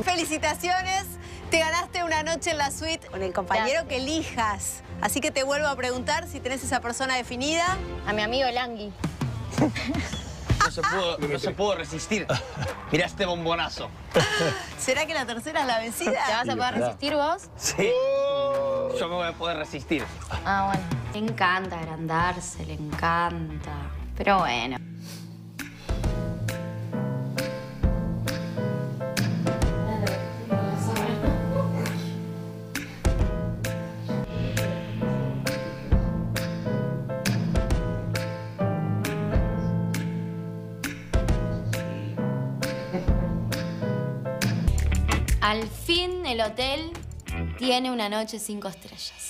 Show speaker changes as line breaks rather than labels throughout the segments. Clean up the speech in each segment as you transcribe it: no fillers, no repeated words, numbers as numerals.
Felicitaciones, te ganaste una noche en la suite con el compañero que elijas. Así que te vuelvo a preguntar si tenés esa persona definida.
A mi amigo Langui.
No se pudo resistir. Mirá este bombonazo.
¿Será que la tercera es la vencida?
¿Te vas a poder resistir vos?
Sí. Yo me voy a poder resistir.
Ah, bueno. Le encanta agrandarse, le encanta. Pero bueno. Al fin el hotel tiene una noche 5 estrellas.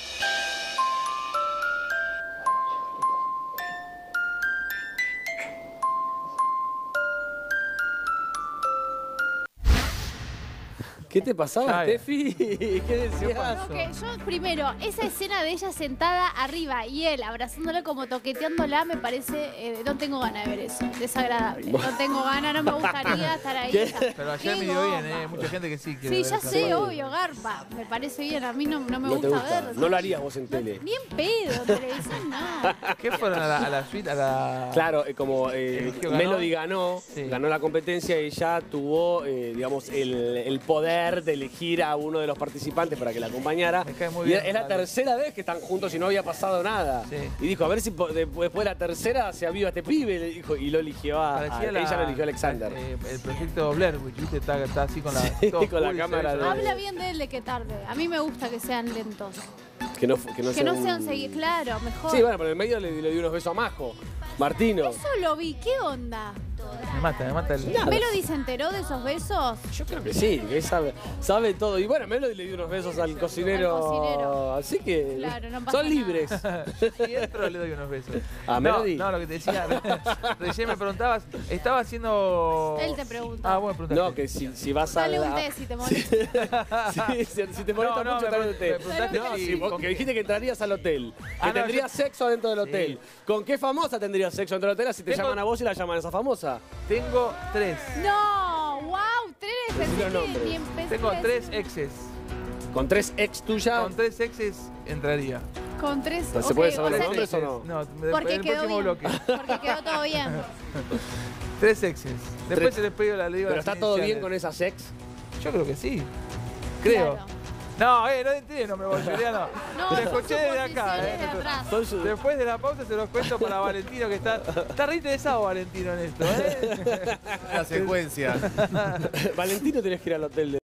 ¿Qué te pasaba, Steffi? ¿Qué decías?
No, que yo, primero, esa escena de ella sentada arriba y él abrazándola como toqueteándola me parece... no tengo ganas de ver eso, desagradable. No tengo ganas, no me gustaría estar ahí.
Pero ayer me dio bien, mucha gente que sí quiere
Sí,
ver
ya
esa
sé,
serie.
obvio, garpa. Me parece bien, a mí no me
No te
gusta
gusta.
ver.
No lo harías vos en tele.
Ni en pedo, en televisión, no.
¿Qué fueron a la suite? A la...
Claro, como
¿ganó?
Melody ganó,
Sí.
ganó la competencia y ella tuvo, digamos, el poder de elegir a uno de los participantes para que la acompañara.
Me cae muy
Y
bien,
es la
Ronaldo.
tercera vez que están juntos y no había pasado nada.
Sí.
Y dijo, a ver si después de la tercera se aviva este pibe, le dijo, y lo eligió ella lo eligió a Alexander.
El proyecto Blair Witch, ¿viste? Está así con la,
Sí,
todo
con la
oscuro y
cámara
se ve
de-
Habla bien de él de que tarde. A mí me gusta que sean lentos.
Que no
Que no sean seguidos, claro, mejor.
Sí, bueno, pero en el medio le dio unos besos a Majo. Martino.
Eso lo vi, ¿qué onda?
Me mata el...
¿Melody se enteró de esos besos?
Yo creo que sí, que sabe todo. Y bueno, Melody le dio unos besos al cocinero.
Al cocinero.
Así que
Claro, no pasa
son libres.
Si entro le doy unos besos.
¿A Melody?
No, lo que te decía, recién me preguntabas, estaba haciendo...
Él te pregunta.
Ah, bueno, preguntaste.
No, que si vas a
Dale un
la...
té si te molesta.
si te molesta
No,
mucho,
me
dale un té.
preguntaste
No,
si-
si vos que dijiste que entrarías al hotel, que
Ah, no,
tendrías sexo adentro del hotel. ¿Con qué famosa tendrías sexo dentro del hotel? Así te
Tengo-
llaman a vos y la llaman a esa famosa.
Tengo 3.
No, wow, 3.
Decí
Pensé
los
que
nombres.
ni empecé.
Tengo 3 exes.
Con 3 ex tuyas.
Con 3 exes entraría.
Con 3.
¿Se puede saber
o
los
sea
nombres
que-
o no?
No,
Porque
el
quedó
próximo
bien.
bloque.
Porque quedó todo bien.
3 exes. Después
Tres.
se les pido la digo.
Pero
las
está todo bien
iniciales.
con esas ex.
Yo creo que sí. Creo.
Claro.
No, no entré, no me voy a
No,
Te escuché desde acá,
suposiciones de atrás.
Son sus-
Después de la pausa se los cuento para Valentino, que está re interesado Valentino en esto,
La secuencia.
Valentino tenés que ir al hotel de